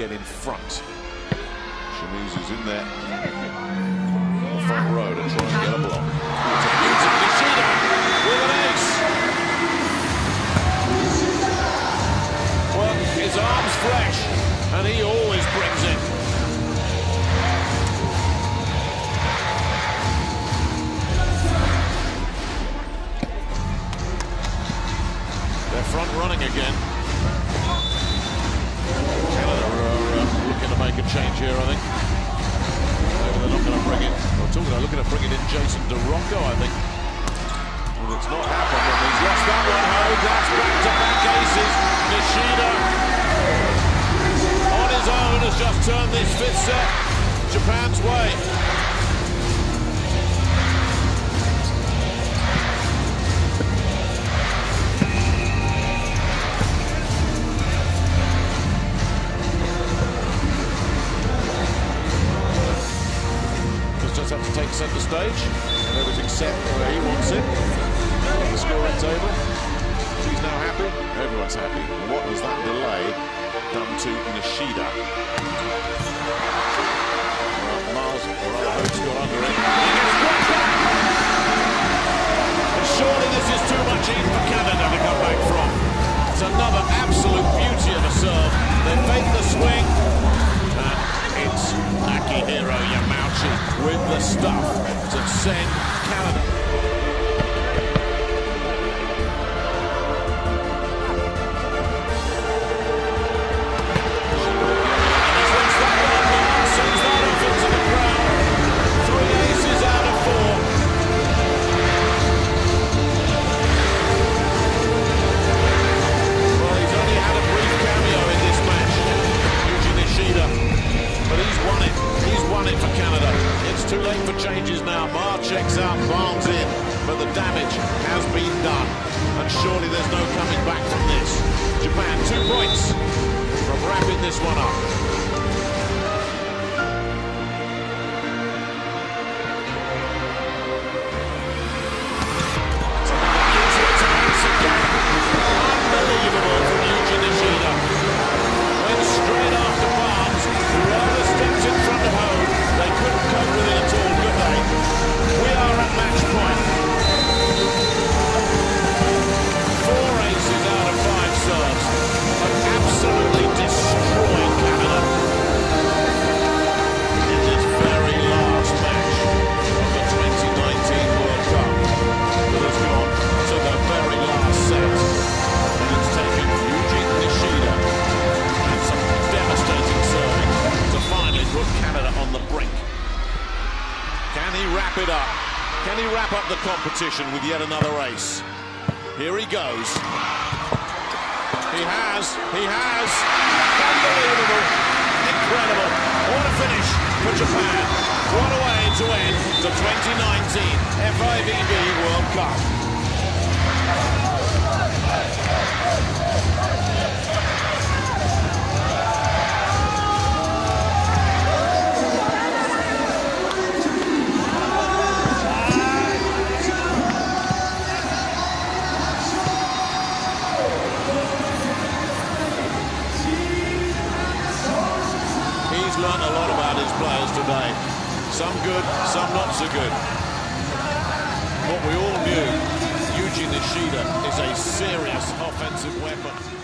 get in front. Shimizu's in there, on the front row to try and get a block. It's a beautiful Nishida with an ace. Well, his arm's flesh, and he always brings it. They're front running again. Canada are looking to make a change here, I think. Maybe they're not going to bring it. They're looking to bring it in Jason DeRocco, I think. Well, it's not happened, and he's lost that one. Oh, that's back-to-back aces. Nishida, on his own, has just turned this fifth set Japan's way. Have to take centre stage, and everything's set where he wants it. On the scoring table. She's now happy. Everyone's happy. And what has that delay done to Nishida? Miles, or rather, Hope's got under it. And surely this is too much even for Canada to come back from. It's another absolute beauty of a serve. They fake the swing. It's Akihiro Yamauchi with the stuff to send Canada. Sends that off into the crowd. 3 aces out of 4. Well, he's only had a brief cameo in this match, Yuji Nishida. But he's won it. He's won it for Canada. It's too late for changes now. Ma checks out, Barnes in, but the damage has been done. And surely there's no coming back from this. Japan, 2 points from wrapping this one up. Unbelievable from Yuji Nishida. Went straight after Barnes. Whoever stepped in front of home, they couldn't cope with it at all, could they? We are at match point. 4 aces out of 5 serves. Absolutely destroying Canada in this very last match of the 2019 World Cup that has gone to the very last set. And it's taken Yuji Nishida and some devastating serving to finally put Canada on the brink. Can he wrap it up? Can he wrap up the competition with yet another ace? Here he goes. He has. Unbelievable. Incredible. What a finish for Japan. What a way to end the 2019 FIVB World Cup. Learned a lot about his players today. Some good, some not so good. What we all knew, Yuji Nishida is a serious offensive weapon.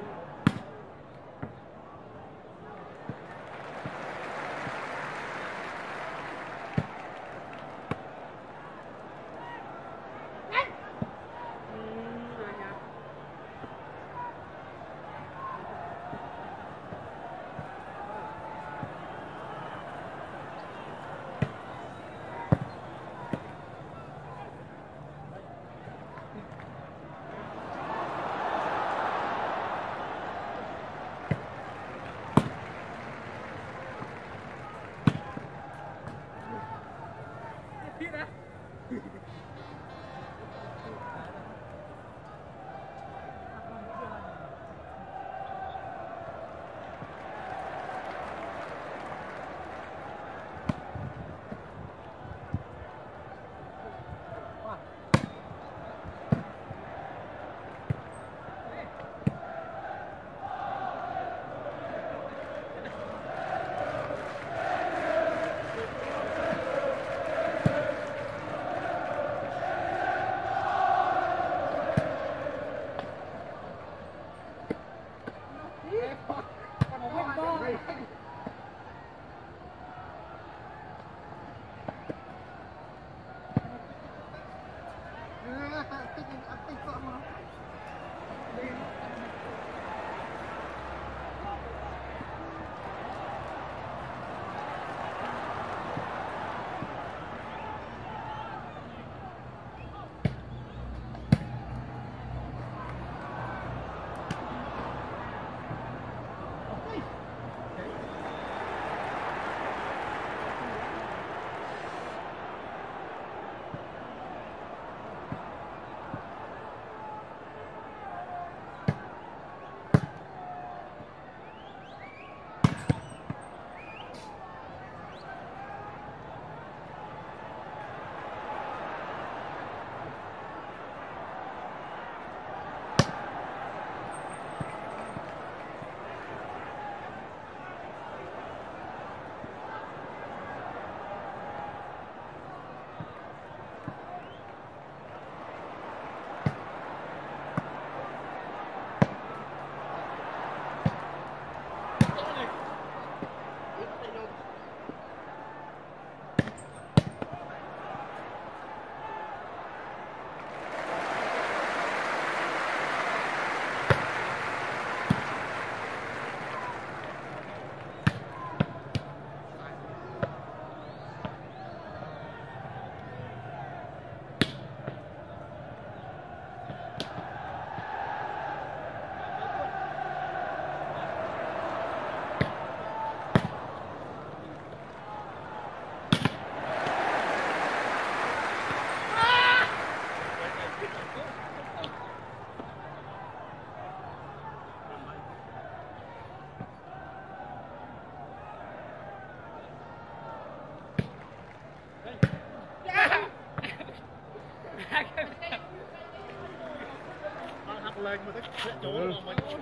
lên mà cái chỗ mà mình thôi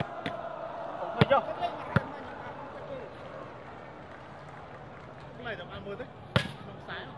chưa cái này tầm 20 đấy không sáng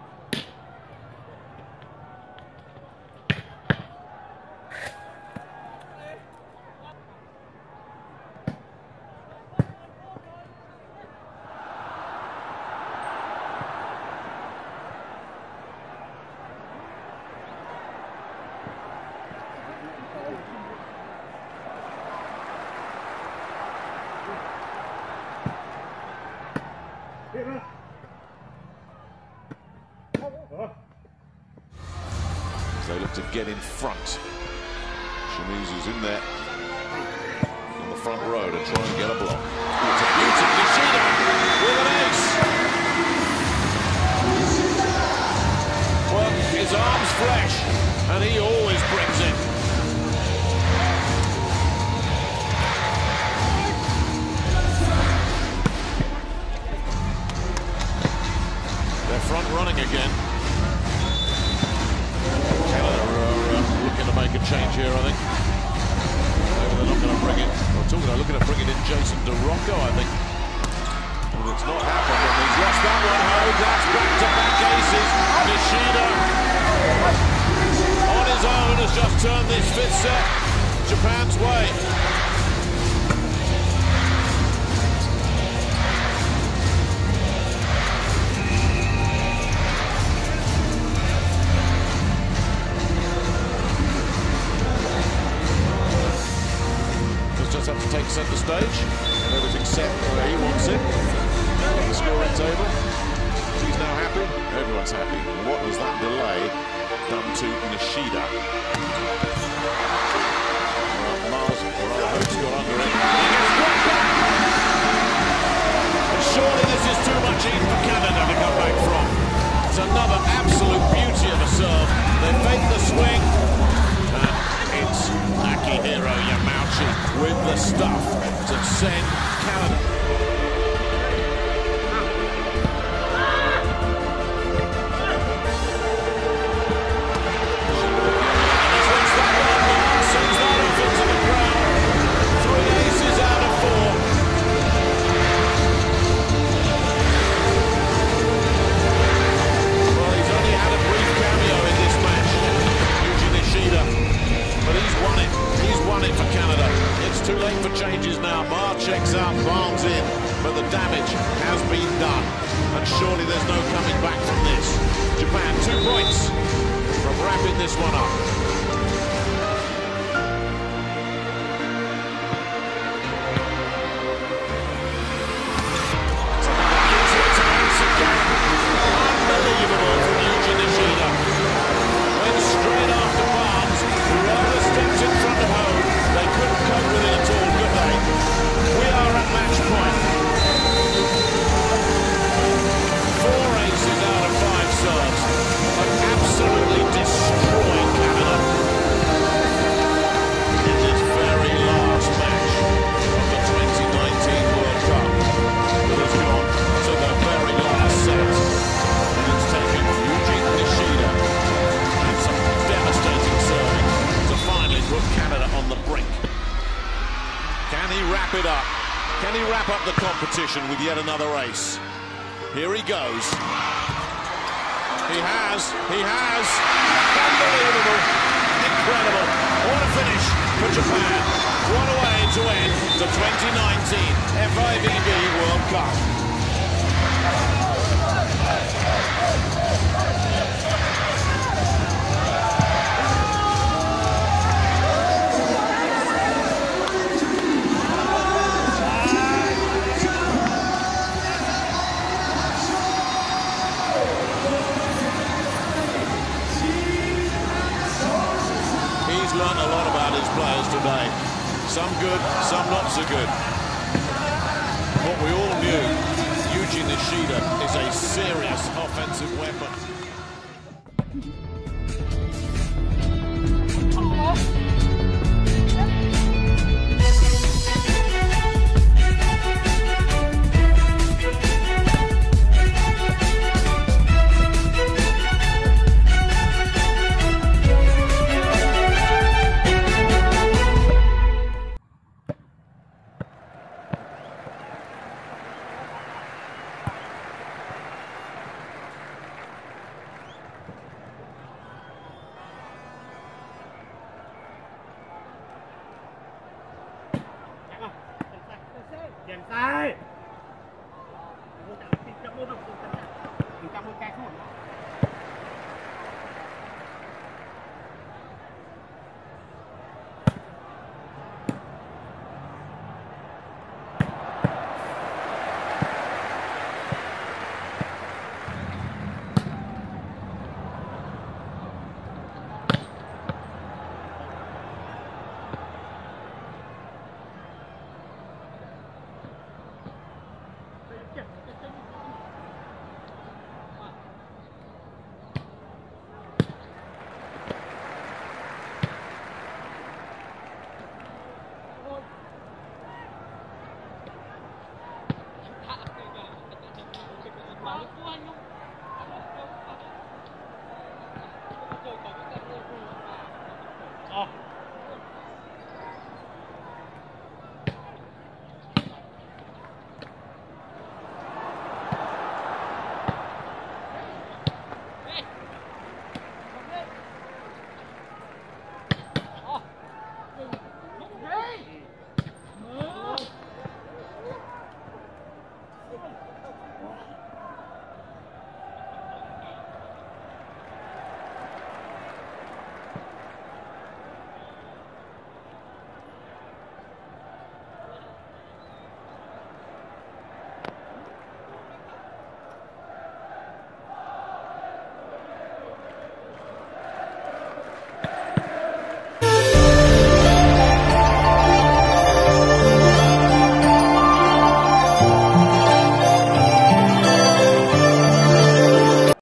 They look to get in front. Shimizu's in there in the front row to try and get a block. It's a beautiful Nishida with an ace. Well, his arm's flesh, and he always brings it. They're front running again. Canada are looking to make a change here, I think. Maybe they're not going to bring it. They're looking to bring it in Jason DeRocco, I think. But it's not happened, and he's lost that one. Oh, that's back-to-back aces. Nishida on his own has just turned this fifth set Japan's way. just have to take centre stage and everything's set where he wants it on the scoring table. She's now happy. Everyone's happy. What has that delay done to Nishida? Miles Hoops got under it. And surely this is too much even for Canada to come back from. It's another absolute beauty of a serve. They fake the swing. And it's Akihiro Yamauchi with the stuff to send Canada. Too late for changes now. Ma checks out, Barnes in, but the damage has been done, and surely there's no coming back from this. Japan 2 points from wrapping this one up. Unbelievable from Yuji Nishida. Went straight after Barnes, who rather stepped in front of home. They couldn't cope with it at all, could they? We are at match point. 4 aces out of 5 serves. But absolutely destroying Canada in this very last match of the 2019 World Cup that has gone to the very last set. And it's taken Yuji Nishida and some devastating serving to finally put Canada on the brink. Can he wrap it up? Can he wrap up the competition with yet another ace? Here he goes. He has. Unbelievable. Incredible. What a finish for Japan. What a way to end the 2019 FIVB World Cup. Learned a lot about his players today. Some good, some not so good. What we all knew, Yuji Nishida is a serious offensive weapon. Game side.